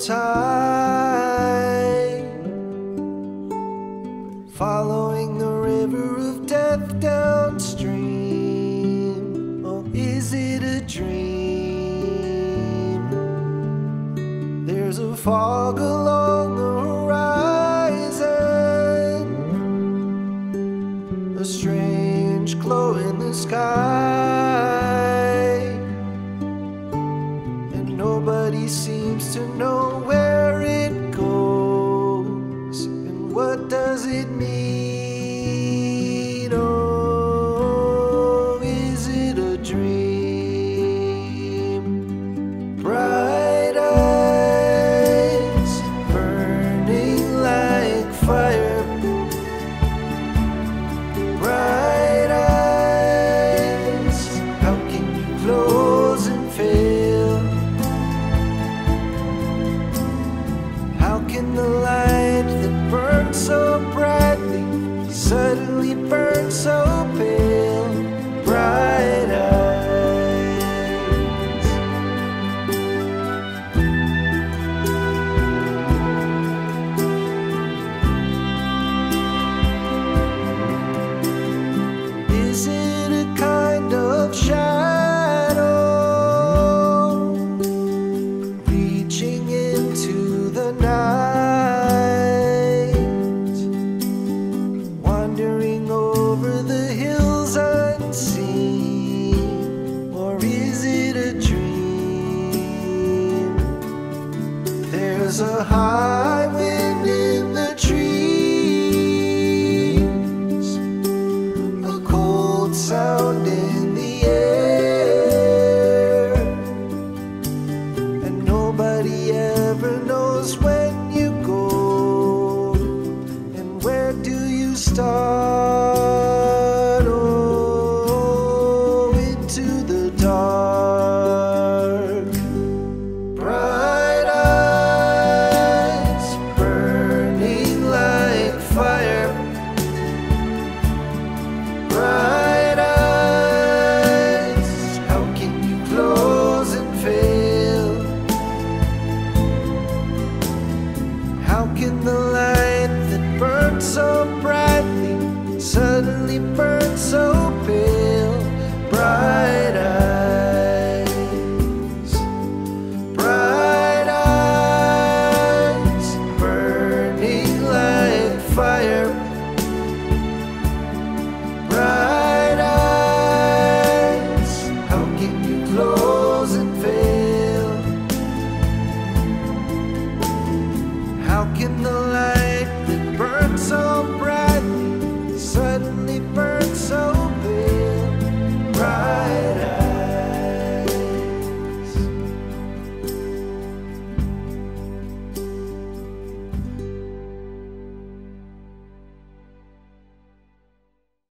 tide, following the river of death downstream. Oh, is it a dream? There's a fog along the horizon, a strange glow in the sky, and nobody seems to know where it goes and what does it mean. Oh, is it a dream? Bright eyes burning like fire, bright eyes, how can you close and fail? How can the light that burns so brightly suddenly burn so pale? Bright eyes. Is it a kind of shadow reaching into the night, wandering over the hills unseen? Or is it a dream? There's a high